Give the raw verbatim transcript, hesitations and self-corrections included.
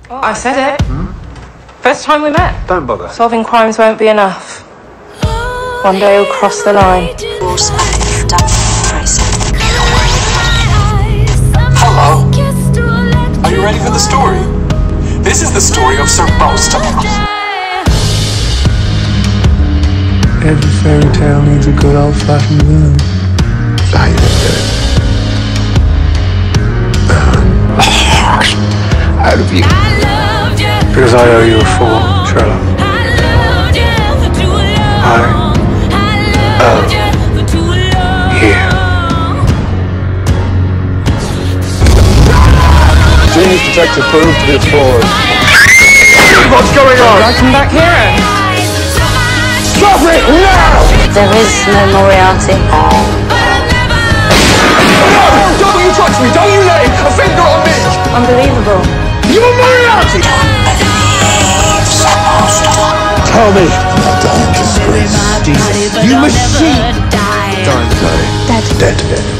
I said it. Hmm? First time we met. Don't bother. Solving crimes won't be enough. One day you'll cross the line. Hello. Are you ready for the story? This is the story of Sir Reichenbach. Every fairy tale needs a good old-fashioned villain. I get it. Out of you. Because I owe you a fool, Sherlock. I owe you. Genius detective proved to be a fraud. What's going on? Reichenbach hero. Stop it now! There is no Moriarty. No! Don't you touch me! Don't you lay a finger on me! Unbelievable. You are Moriarty! Tell me! Don't disgrace. You machine! Dying. Dead. Dead. Dead.